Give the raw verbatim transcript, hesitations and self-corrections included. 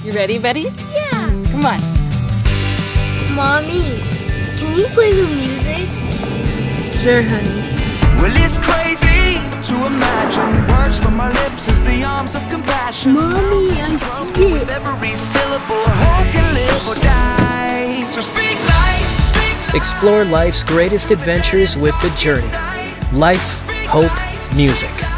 You ready, Betty? Yeah. Come on. Mommy, can you play the music? Sure, honey. Well, it's crazy to imagine words from my lips as the arms of compassion. Mommy, I see it. With every syllable, hope can live or die. So speak life, speak life. Explore life's greatest adventures with The Journey. Life, Hope, Music.